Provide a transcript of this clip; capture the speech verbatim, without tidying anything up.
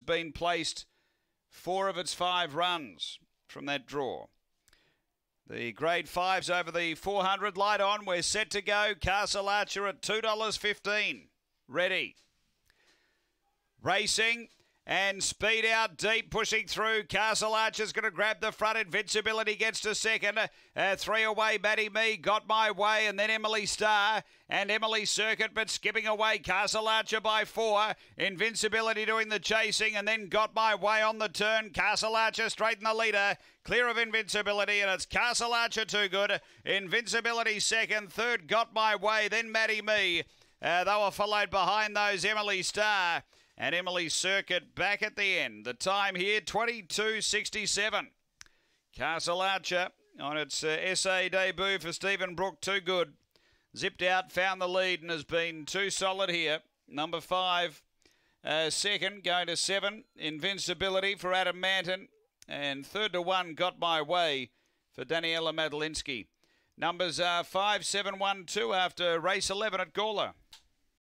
been placed four of its five runs from that draw. The grade fives over the four hundred. Light on. We're set to go. Castle Archer at two dollars fifteen. Ready. Racing. And speed out deep, pushing through. Castle Archer's going to grab the front. Invincibility gets to second. Uh, three away, Maddie Me. Got My Way. And then Emily Star. And Emily Circuit, but skipping away. Castle Archer by four. Invincibility doing the chasing. And then Got My Way on the turn. Castle Archer straight in the leader. Clear of Invincibility. And it's Castle Archer too good. Invincibility second. Third, Got My Way. Then Maddie Me. Uh, they were followed behind those Emily Star. And Emily Circuit back at the end. The time here, twenty-two sixty-seven. Castle Archer on its uh, S A debut for Stephen Brook, too good. Zipped out, found the lead and has been too solid here. Number five, uh, second, going to seven. Invincibility for Adam Manton. And third to one, Got My Way for Daniela Madalinsky. Numbers are five, seven, one, two after race eleven at Gawler.